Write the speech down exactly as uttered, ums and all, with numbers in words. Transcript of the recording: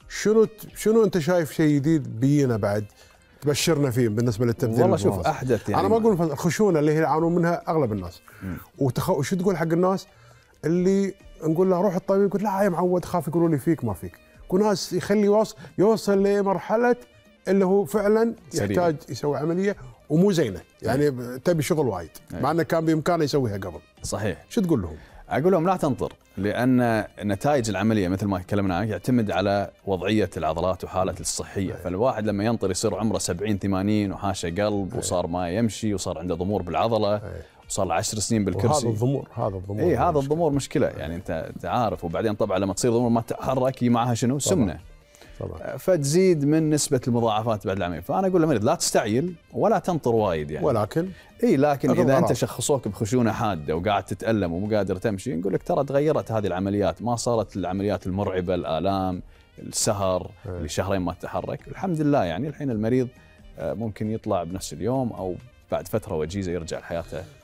شنو شنو انت شايف شيء جديد بينا بعد تبشرنا فيه بالنسبه للتبديل؟ والله شوف احدث يعني انا ما اقول الخشونه اللي هي يعانون منها اغلب الناس، وتخ... وشو تقول حق الناس اللي نقول له روح الطبيب يقول لا يا معود خاف يقولوا لي فيك ما فيك، كل ناس يخلي يوصل يوصل لمرحله اللي هو فعلا يحتاج يسوي عمليه ومو زينه، يعني تبي شغل وايد مع انه كان بامكانه يسويها قبل. صحيح. شو تقول لهم؟ اقول لهم لا تنطر، لان نتائج العمليه مثل ما تكلمنا عنها يعتمد على وضعيه العضلات وحالته الصحيه، فالواحد لما ينطر يصير عمره سبعين ثمانين وحاشه قلب وصار ما يمشي وصار عنده ضمور بالعضله وصار له عشر سنين بالكرسي. هذا الضمور هذا الضمور اي هذا الضمور مشكله، يعني انت انت عارف. وبعدين طبعا لما تصير ضمور ما تتحرك معها شنو؟ سمنه. طبعا. فتزيد من نسبه المضاعفات بعد العمليه، فانا اقول للمريض لا تستعجل ولا تنطر وايد يعني. ولكن اي لكن اذا انت شخصوك بخشونه حاده وقاعد تتالم ومو قادر تمشي، نقول لك ترى تغيرت هذه العمليات، ما صارت العمليات المرعبه، الالام، السهر اللي شهرين ما تتحرك. الحمد لله يعني الحين المريض ممكن يطلع بنفس اليوم او بعد فتره وجيزه يرجع لحياته